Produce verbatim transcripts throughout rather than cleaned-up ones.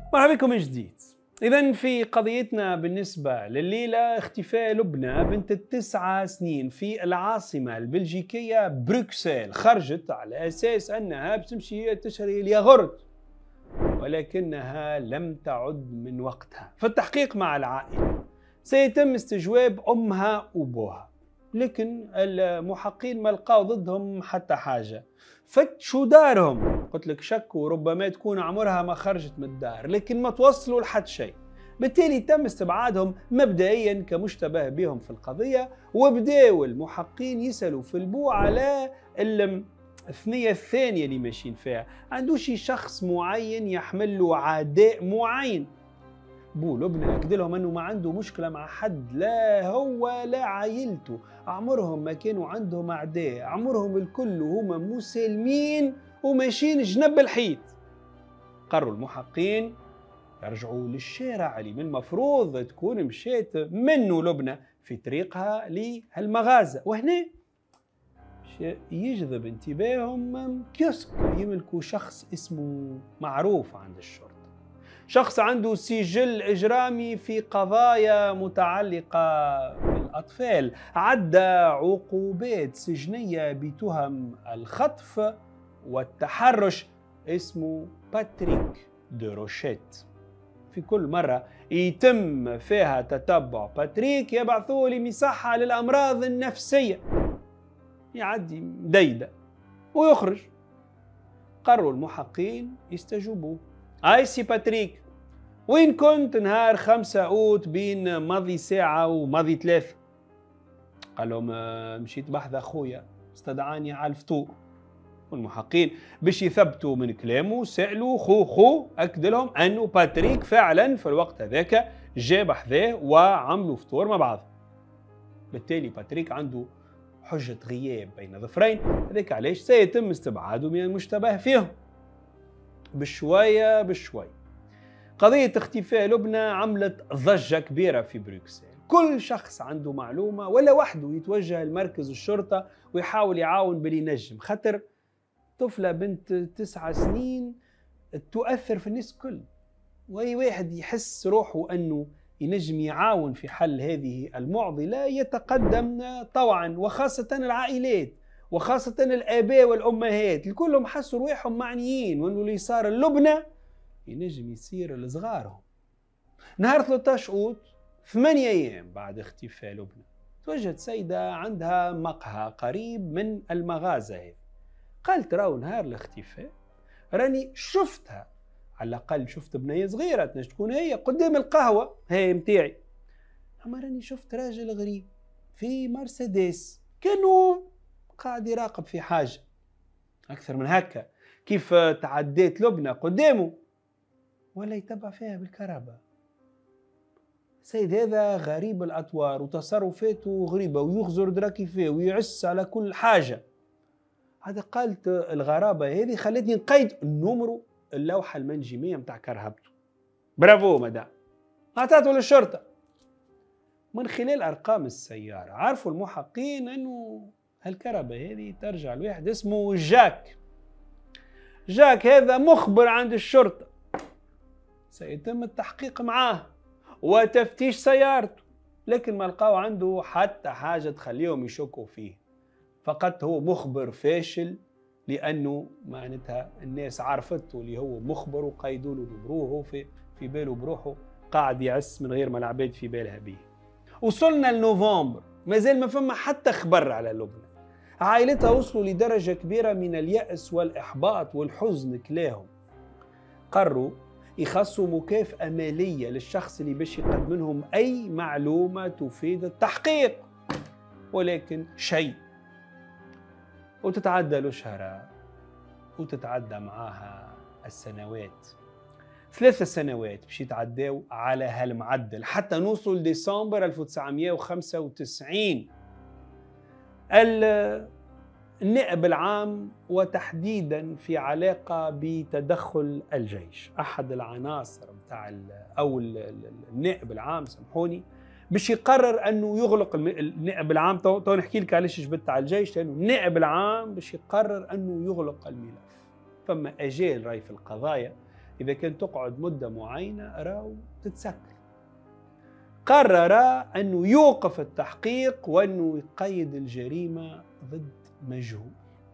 مرحبا بكم من جديد. إذا في قضيتنا بالنسبة لليلة اختفاء لبنى بنت التسعة سنين في العاصمة البلجيكية بروكسل. خرجت على أساس أنها بتمشي تشتري الياغورت، ولكنها لم تعد من وقتها. في التحقيق مع العائلة سيتم استجواب أمها وأبوها، لكن المحققين ما لقاو ضدهم حتى حاجة. فتشوا دارهم، قلت لك شكوا ربما تكون عمرها ما خرجت من الدار، لكن ما توصلوا لحد شيء. بالتالي تم استبعادهم مبدئيا كمشتبه بهم في القضية، وبداوا المحققين يسألوا في البو على الثنية الثانية اللي ماشيين فيها. عنده شي شخص معين يحمل له عداء معين. بو لبنى أكد لهم أنه ما عنده مشكلة مع حد، لا هو لا عائلته، عمرهم ما كانوا عندهم أعداء، عمرهم الكل وهما مسالمين وماشيين جنب الحيط. قرروا المحققين يرجعوا للشارع اللي من المفروض تكون مشيت منه لبنى في طريقها لهالمغازة، وهنا يجذب انتباههم كيوسك يملكوا شخص اسمه معروف عند الشرطة، شخص عنده سجل إجرامي في قضايا متعلقة بالأطفال، عدى عقوبات سجنية بتهم الخطف والتحرش، اسمه باتريك دو روشيت. في كل مرة يتم فيها تتبع باتريك يبعثوه لمصحة للأمراض النفسية، يعدي ديدة ويخرج. قرروا المحققين يستجوبوه. اي سي باتريك، وين كنت نهار خمسة أوت بين ماضي ساعة وماضي ثلاثة؟ قال لهم مشيت بحث أخويا استدعاني على الفطور. والمحققين باش يثبتوا من كلامه سألوا خو خو أكد لهم أنه باتريك فعلا في الوقت هذاك جاء بحذاه وعملوا فطور مع بعض. بالتالي باتريك عنده حجة غياب بين ظفرين، هذاك علاش سيتم استبعاده من المشتبه فيهم. بشوية بشوية قضية اختفاء لبنى عملت ضجة كبيرة في بروكسل. كل شخص عنده معلومة ولا وحده يتوجه لمركز الشرطة ويحاول يعاون باللي ينجم، خاطر طفلة بنت تسعة سنين تؤثر في الناس كل، وأي واحد يحس روحه أنه ينجم يعاون في حل هذه المعضلة يتقدم طوعا، وخاصة العائلات وخاصة الآباء والأمهات الكلهم حسوا روحهم معنيين، وأنه اللي صار اللبنى ينجم يصير لصغارهم. نهار ثلاثة عشر أوت، ثمانية أيام بعد اختفاء لبنى، توجد سيدة عندها مقهى قريب من المغازة هذه. قالت راهو نهار الاختفاء راني شفتها، على الأقل شفت بنية صغيرة تنجم تكون هي قدام القهوة هي متاعي، أما راني شفت راجل غريب في مرسيدس كانوا قاعد يراقب في حاجة. أكثر من هكا، كيف تعديت لبنى قدامه ولا يتبع فيها بالكهرباء. السيد هذا غريب الأطوار وتصرفاته غريبة ويغزر دراكي فيه ويعس على كل حاجة. هذا قالت الغرابة هذه خلتني نقيد النمرو اللوحة المنجمية متاع كرهبته. برافو مدام، أعطته للشرطة. من خلال أرقام السيارة عرفوا المحققين أنه هالكرهبة هذه ترجع لواحد اسمه جاك. جاك هذا مخبر عند الشرطة، سيتم التحقيق معاه وتفتيش سيارته، لكن ما لقاو عنده حتى حاجة تخليهم يشكوا فيه. فقط هو مخبر فاشل، لأنه معناتها الناس عرفته اللي هو مخبر وقيدوا له نمروه في في باله بروحه قاعد يعس من غير ما العباد في بالها به. وصلنا لنوفمبر مازال ما فما حتى خبر على لبنى. عائلتها وصلوا لدرجة كبيرة من اليأس والإحباط والحزن كلاهم. قرروا يخصوا مكافأة مالية للشخص اللي باش يقدم لهم أي معلومة تفيد التحقيق، ولكن شيء. وتتعدى الأشهر وتتعدى معاها السنوات، ثلاثة سنوات باش يتعداو على هالمعدل حتى نوصل لديسمبر ألف وتسعمئة وخمسة وتسعين. النائب العام وتحديدا في علاقة بتدخل الجيش، أحد العناصر متاع أو النائب العام سامحوني باش يقرر أنه يغلق النائب العام. تو نحكي لك علاش جبت على الجيش، لأنه النائب العام باش يقرر أنه يغلق الملف. فما أجال راي في القضايا إذا كان تقعد مدة معينة راو تتسكر. قرر أنه يوقف التحقيق وأنه يقيد الجريمة ضد مجهول.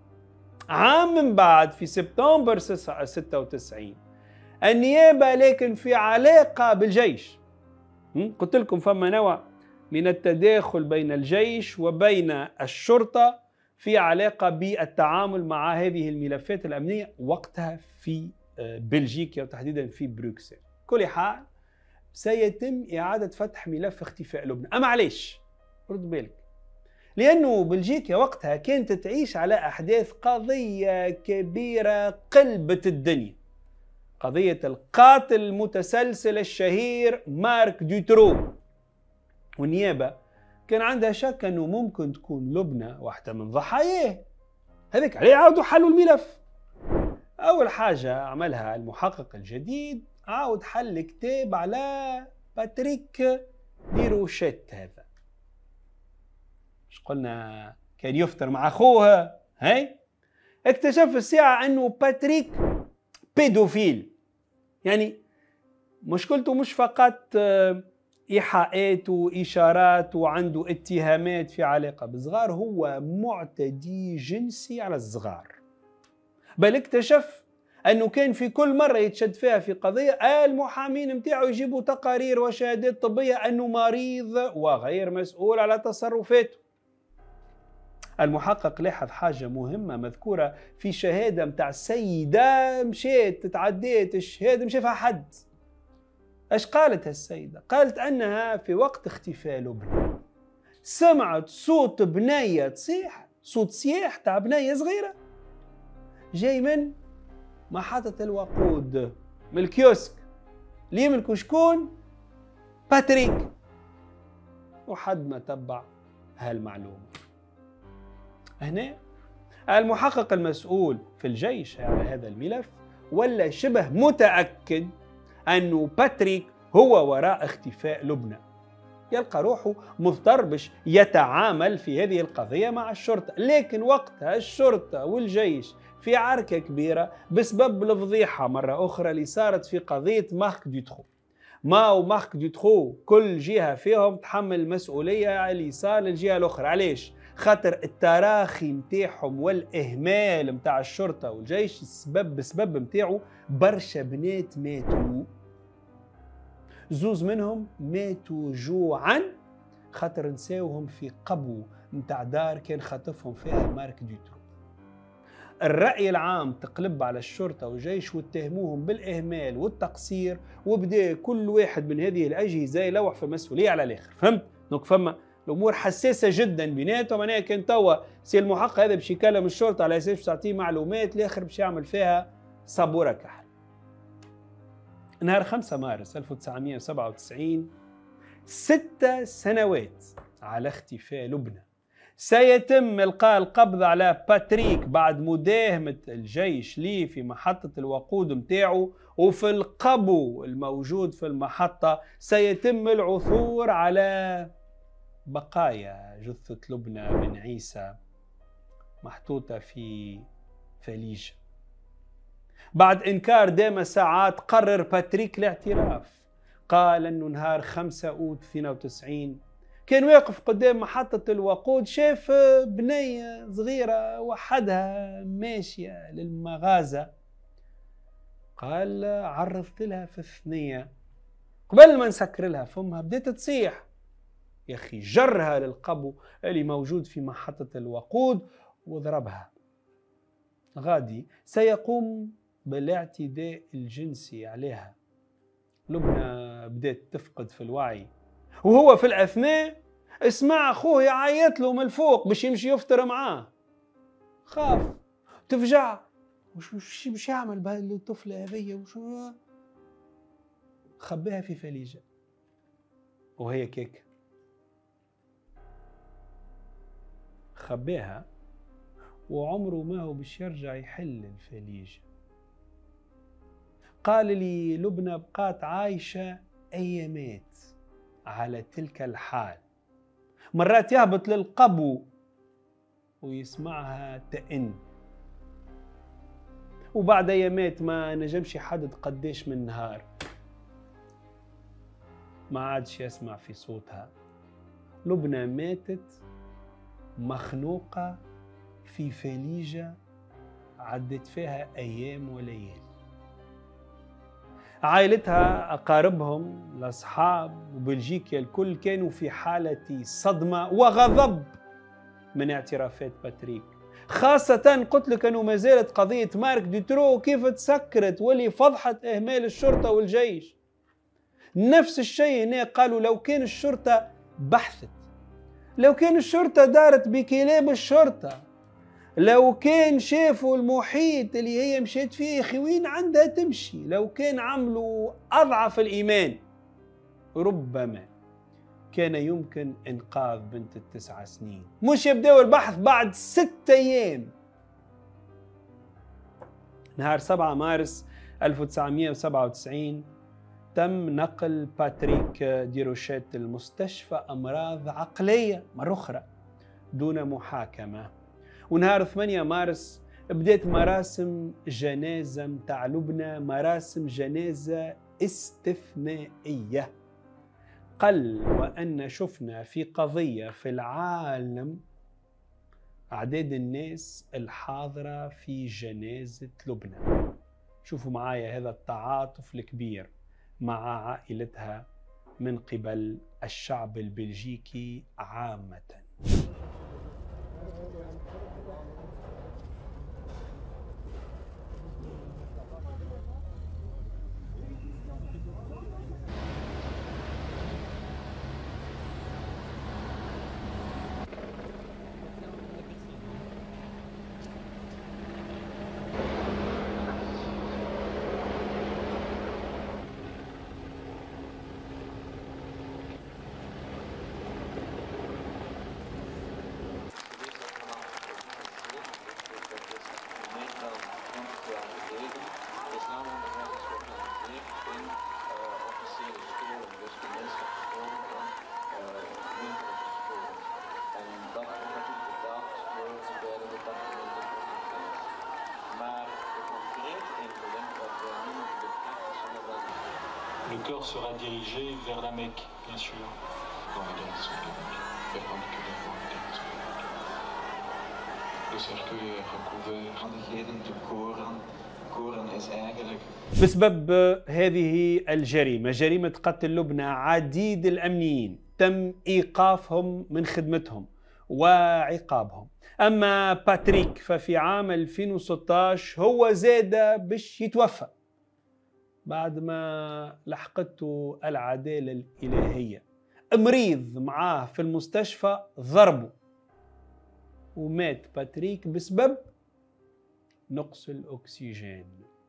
عام من بعد في سبتمبر ستة وتسعين النيابة لكن في علاقة بالجيش. قلت لكم فما نوع من التداخل بين الجيش وبين الشرطة في علاقة بالتعامل مع هذه الملفات الأمنية وقتها في بلجيكا وتحديدا في بروكسل. كل حال سيتم إعادة فتح ملف اختفاء لبنى. أما علاش؟ رد بالك، لأنه بلجيكا وقتها كانت تعيش على أحداث قضية كبيرة قلبت الدنيا، قضية القاتل المتسلسل الشهير مارك دوترو. والنيابة كان عندها شك أنه ممكن تكون لبنى واحدة من ضحاياه. هذيك عليه عاودوا حلوا الملف. أول حاجة عملها المحقق الجديد عاود حل كتاب على باتريك ديروشيت. هذا مش قلنا كان يفطر مع أخوه؟ هاي اكتشف الساعة أنه باتريك بيدوفيل. يعني مشكلته مش فقط إيحاءات وإشارات وعنده اتهامات في علاقة بالصغار، هو معتدي جنسي على الصغار. بل اكتشف أنه كان في كل مرة يتشد فيها في قضية المحامين متاعه يجيبوا تقارير وشهادات طبية أنه مريض وغير مسؤول على تصرفاته. المحقق لاحظ حاجة مهمة مذكورة في شهادة متاع السيدة مشيت تتعديت الشهادة مشي فيها حد. ايش قالت السيدة؟ قالت أنها في وقت اختفاء لبنى سمعت صوت بنية تصيح، صوت صياح تاع بنية صغيرة جاي من محطة الوقود، من الكيوسك اللي يملكوا شكون؟ باتريك. وحد ما تبع هالمعلومة. هنا المحقق المسؤول في الجيش على هذا الملف ولا شبه متأكد أنه باتريك هو وراء اختفاء لبنى. يلقى روحه مضطر باش يتعامل في هذه القضية مع الشرطة، لكن وقتها الشرطة والجيش في عركة كبيرة بسبب الفضيحة مرة أخرى اللي صارت في قضية مارك دوترو. ما ومارك دوترو كل جهة فيهم تحمل المسؤولية اللي صار للجهة الأخرى. علاش؟ خاطر التراخي متاعهم والإهمال متاع الشرطة والجيش السبب بسبب متاعه برشا بنات ماتوا. زوز منهم ماتوا جوعا خاطر نساوهم في قبو متاع دار كان خاطفهم فيها مارك دوترو. الرأي العام تقلب على الشرطة والجيش واتهموهم بالإهمال والتقصير، وبدأ كل واحد من هذه الأجهزة يلوح في المسؤولية على الآخر. فهمت؟ دونك فما الأمور حساسة جدا بيناتهم. أنا كان توا سي المحقق هذا باش يكلم الشرطة على أساس باش تعطيه معلومات، الآخر باش يعمل فيها صابورة كحل. نهار خمسة مارس ألف وتسعمئة وسبعة وتسعين، ستة سنوات على اختفاء لبنى، سيتم إلقاء القبض على باتريك بعد مداهمة الجيش ليه في محطة الوقود متاعه. وفي القبو الموجود في المحطة سيتم العثور على بقايا جثة لبنى بن عيسى محطوطة في فليجة. بعد إنكار دام ساعات قرر باتريك الاعتراف. قال أنه نهار خمسة أوت اثنين وتسعين كان واقف قدام محطة الوقود، شاف بنية صغيرة وحدها ماشية للمغازة. قال عرضت لها في الثنية قبل ما نسكر لها فمها بدأت تصيح. يا أخي جرها للقبو اللي موجود في محطة الوقود وضربها. غادي سيقوم بالاعتداء الجنسي عليها. لبنى بدأت تفقد في الوعي، وهو في الأثناء اسمع أخوه يعيط له من الفوق باش يمشي يفطر معاه. خاف تفجع، وش وش باش يعمل بالطفلة هذيا؟ وش خباها في فليجة وهي كيك خباها، وعمره ما هو باش يرجع يحل الفليجة. قال لي لبنى بقات عايشة أيامات على تلك الحال، مرات يهبط للقبو ويسمعها تئن، وبعد ايامات ما نجمش يحدد قديش من نهار ما عادش يسمع في صوتها. لبنى ماتت مخنوقة في فليجة عدت فيها أيام وليالي. عائلتها، أقاربهم، الأصحاب وبلجيكا الكل كانوا في حالة صدمة وغضب من اعترافات باتريك، خاصة قلت لك أنه ما زالت قضية مارك دوترو كيف تسكرت واللي فضحت إهمال الشرطة والجيش. نفس الشيء هنا قالوا لو كان الشرطة بحثت، لو كان الشرطة دارت بكلاب الشرطة، لو كان شافوا المحيط اللي هي مشيت فيه يا وين عندها تمشي، لو كان عملوا أضعف الإيمان ربما كان يمكن إنقاذ بنت التسع سنين، مش يبدأوا البحث بعد ست أيام. نهار سبعة مارس ألف وتسعمئة وسبعة وتسعين تم نقل باتريك ديروشيت المستشفى أمراض عقلية مرة أخرى دون محاكمة. ونهار ثمانية مارس بدأت مراسم جنازة متاع لبنى، مراسم جنازة استثنائية. قل وأن شفنا في قضية في العالم أعداد الناس الحاضرة في جنازة لبنى. شوفوا معايا هذا التعاطف الكبير مع عائلتها من قبل الشعب البلجيكي عامة. Le corps sera dirigé vers la Mecque, bien sûr. Dans la direction de la Mecque, perpendiculairement à la direction de la Mecque. Le cercueil est recouvert. Handigheden te koren. Koren is eigenlijk. بسبب هذه الجريمة، جريمة قتل لبنى، عديد الأمنيين تم إيقافهم من خدمتهم وعقابهم. أما باتريك ففي عام ألفين وستة عشر هو زاد باش يتوفى بعد ما لحقته العدالة الإلهية. مريض معاه في المستشفى ضربه ومات باتريك بسبب نقص الأكسجين،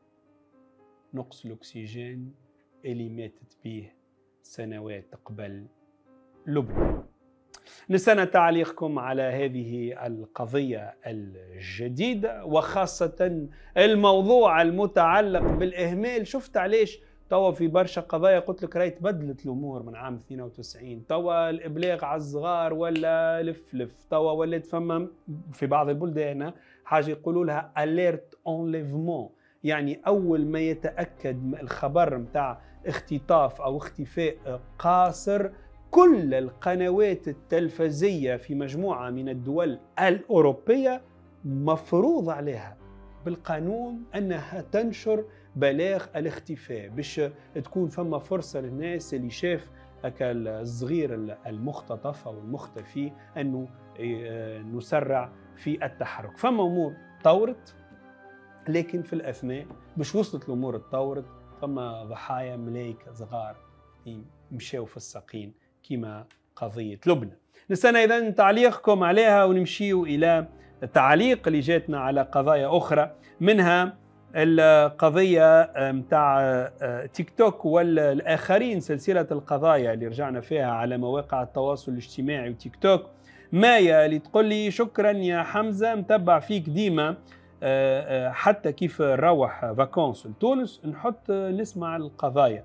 نقص الأكسجين اللي ماتت به سنوات قبل لبنى. نستنى تعليقكم على هذه القضية الجديدة وخاصة الموضوع المتعلق بالإهمال. شفت علاش توا في برشا قضايا قلت لك راهي تبدلت الأمور من عام اثنين وتسعين، توا الإبلاغ على الصغار ولا لف لف، توا ولات فما في بعض البلدان حاجة يقولوا لها alert enlèvement، يعني أول ما يتأكد الخبر متاع اختطاف أو اختفاء قاصر كل القنوات التلفزية في مجموعة من الدول الأوروبية مفروض عليها بالقانون أنها تنشر بلاغ الاختفاء باش تكون فما فرصة للناس اللي شاف هكا الصغير المختطف أو المختفي أنه نسرع في التحرك. فما أمور طورت، لكن في الأثناء باش وصلت الأمور تطورت فما ضحايا ملايكة صغار مشاو في الساقين كما قضية لبنى. نستنى إذن تعليقكم عليها ونمشيو إلى التعليق اللي جاتنا على قضايا أخرى، منها القضية متاع تيك توك والآخرين، سلسلة القضايا اللي رجعنا فيها على مواقع التواصل الاجتماعي وتيك توك. مايا اللي تقول لي شكرا يا حمزة، متبع فيك ديما حتى كيف نروح فاكونس لتونس نحط نسمع القضايا،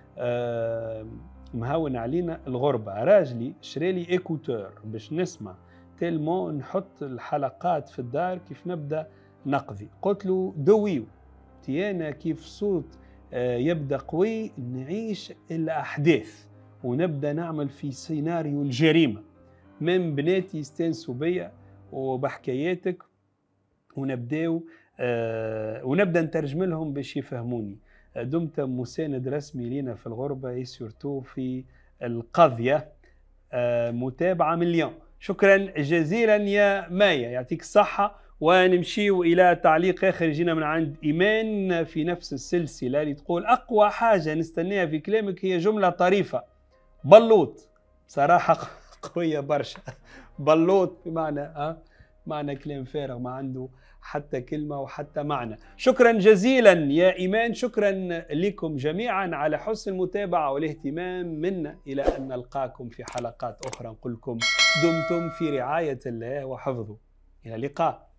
مهون علينا الغربة. راجلي شرالي ايكوتور باش نسمع تيلمو نحط الحلقات في الدار كيف نبدأ نقضي. قلت له دويو تيانا كيف صوت يبدأ قوي نعيش الأحداث ونبدأ نعمل في سيناريو الجريمة، من بناتي يستانسوا بيا وبحكاياتك ونبداو آه ونبدأ نترجم لهم باش يفهموني. دمت مساند رسمي لنا في الغربة اي سورتو في القضية. آه متابعة مليون. شكرا جزيلا يا مايا، يعطيك الصحة. ونمشيو إلى تعليق آخر يجينا من عند إيمان في نفس السلسلة اللي تقول أقوى حاجة نستناها في كلامك هي جملة طريفة. بلوط صراحة قوية برشا. بلوط بمعنى أه؟ معنى كلام فارغ ما عنده حتى كلمة وحتى معنى. شكرا جزيلا يا إيمان، شكرا لكم جميعا على حسن المتابعة والاهتمام منا. إلى أن نلقاكم في حلقات أخرى نقول لكم دمتم في رعاية الله وحفظه. إلى اللقاء.